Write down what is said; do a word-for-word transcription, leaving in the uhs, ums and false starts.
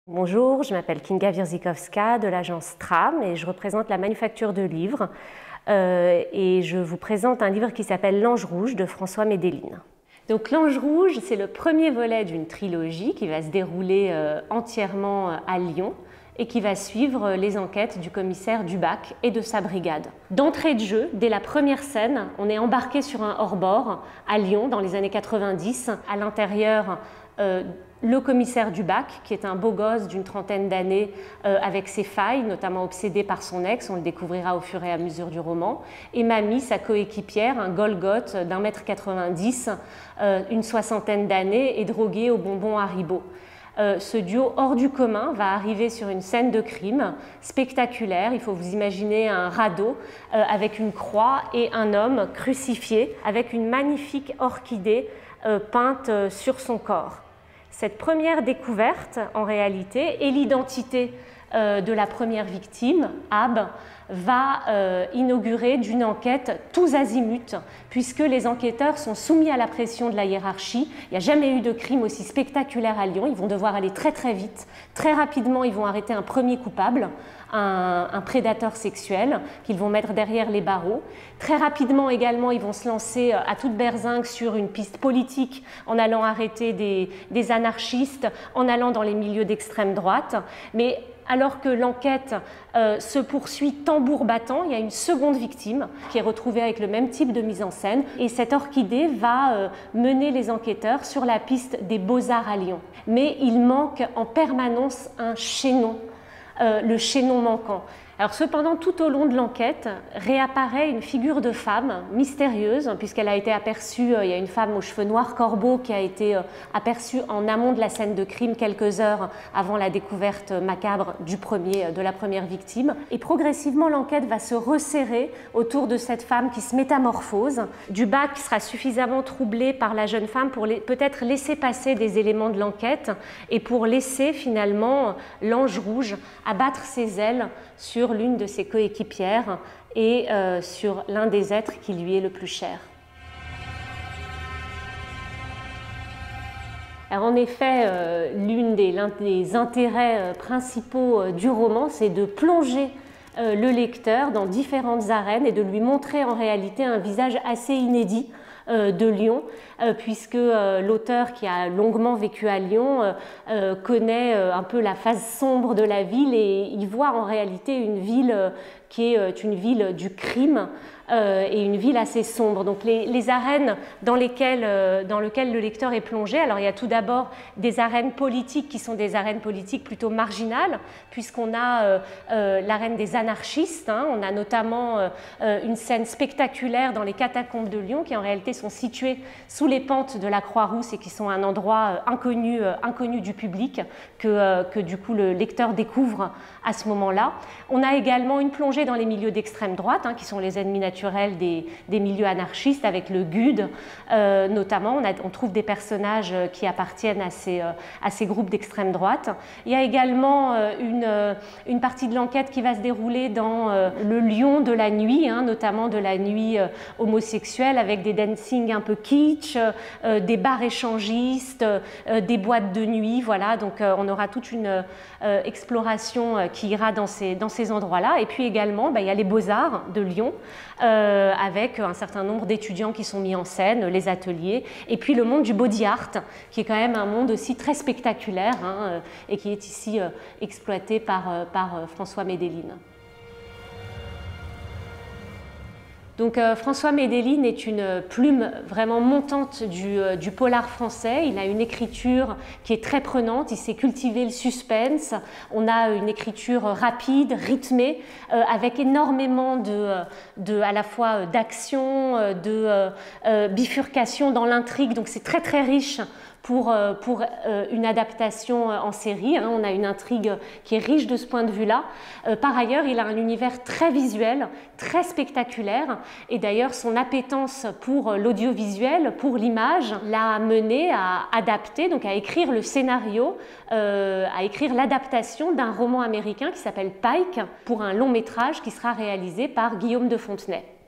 Bonjour, je m'appelle Kinga Wierzykowska de l'agence Tram et je représente la manufacture de livres euh, et je vous présente un livre qui s'appelle L'Ange rouge de François Medellin. Donc L'Ange rouge, c'est le premier volet d'une trilogie qui va se dérouler euh, entièrement à Lyon et qui va suivre les enquêtes du commissaire Dubac et de sa brigade. D'entrée de jeu, dès la première scène, on est embarqué sur un hors-bord à Lyon dans les années quatre-vingt-dix. À l'intérieur, euh, le commissaire Dubac, qui est un beau gosse d'une trentaine d'années euh, avec ses failles, notamment obsédé par son ex, on le découvrira au fur et à mesure du roman, et Mamie, sa coéquipière, un Golgoth d'un mètre quatre-vingt-dix, euh, une soixantaine d'années et drogué aux bonbons Haribo. Euh, ce duo hors du commun va arriver sur une scène de crime spectaculaire. Il faut vous imaginer un radeau euh, avec une croix et un homme crucifié avec une magnifique orchidée euh, peinte euh, sur son corps. Cette première découverte, en réalité, et l'identité euh, de la première victime, Ab, va euh, inaugurer d'une enquête tous azimuts, puisque les enquêteurs sont soumis à la pression de la hiérarchie. Il n'y a jamais eu de crime aussi spectaculaire à Lyon. Ils vont devoir aller très très vite. Très rapidement, ils vont arrêter un premier coupable, un, un prédateur sexuel, qu'ils vont mettre derrière les barreaux. Très rapidement également, ils vont se lancer à toute berzingue sur une piste politique en allant arrêter des, des anarchistes, en allant dans les milieux d'extrême droite. Mais alors que l'enquête euh, se poursuit tambour battant, il y a une seconde victime qui est retrouvée avec le même type de mise en scène. Et cette orchidée va euh, mener les enquêteurs sur la piste des Beaux-Arts à Lyon. Mais il manque en permanence un chaînon, euh, le chaînon manquant. Alors cependant, tout au long de l'enquête, réapparaît une figure de femme mystérieuse, puisqu'elle a été aperçue, euh, il y a une femme aux cheveux noirs corbeaux qui a été euh, aperçue en amont de la scène de crime quelques heures avant la découverte macabre du premier, euh, de la première victime. Et progressivement, l'enquête va se resserrer autour de cette femme qui se métamorphose. Dubac sera suffisamment troublé par la jeune femme pour peut-être laisser passer des éléments de l'enquête et pour laisser finalement l'ange rouge abattre ses ailes sur l'une de ses coéquipières et euh, sur l'un des êtres qui lui est le plus cher. Alors en effet, euh, l'une des, l'un des intérêts euh, principaux euh, du roman, c'est de plonger euh, le lecteur dans différentes arènes et de lui montrer en réalité un visage assez inédit euh, de Lyon, euh, puisque euh, l'auteur qui a longuement vécu à Lyon euh, euh, connaît euh, un peu la phase sombre de la ville et il voit en réalité une ville euh, qui est euh, une ville du crime euh, et une ville assez sombre. Donc les, les arènes dans lesquelles, euh, dans lesquelles le lecteur est plongé, alors il y a tout d'abord des arènes politiques qui sont des arènes politiques plutôt marginales, puisqu'on a euh, euh, l'arène des anarchistes, hein, on a notamment euh, une scène spectaculaire dans les catacombes de Lyon qui en réalité sont situées sous les pentes de la Croix-Rousse et qui sont un endroit inconnu, inconnu du public que, que du coup le lecteur découvre à ce moment-là. On a également une plongée dans les milieux d'extrême droite, hein, qui sont les ennemis naturels des, des milieux anarchistes, avec le G U D euh, notamment. On, a, on trouve des personnages qui appartiennent à ces, euh, à ces groupes d'extrême droite. Il y a également euh, une, euh, une partie de l'enquête qui va se dérouler dans euh, le Lyon de la nuit, hein, notamment de la nuit euh, homosexuelle, avec des dancing un peu kitsch, euh, des bars échangistes, euh, des boîtes de nuit, voilà. Donc euh, on aura toute une euh, exploration euh, qui ira dans ces, dans ces endroits-là. Et puis également, bah, il y a les Beaux-Arts de Lyon, euh, avec un certain nombre d'étudiants qui sont mis en scène, les ateliers, et puis le monde du body art, qui est quand même un monde aussi très spectaculaire, hein, et qui est ici euh, exploité par, euh, par euh, François Medellin. Donc euh, François Medellin est une plume vraiment montante du, euh, du polar français. Il a une écriture qui est très prenante, il sait cultiver le suspense. On a une écriture rapide, rythmée, euh, avec énormément de, de, à la fois d'action, de euh, euh, bifurcation dans l'intrigue. Donc c'est très très riche pour, pour une adaptation en série. On a une intrigue qui est riche de ce point de vue-là. Par ailleurs, il a un univers très visuel, très spectaculaire. Et d'ailleurs, son appétence pour l'audiovisuel, pour l'image, l'a mené à adapter, donc à écrire le scénario, euh, à écrire l'adaptation d'un roman américain qui s'appelle Pike, pour un long métrage qui sera réalisé par Guillaume de Fontenay.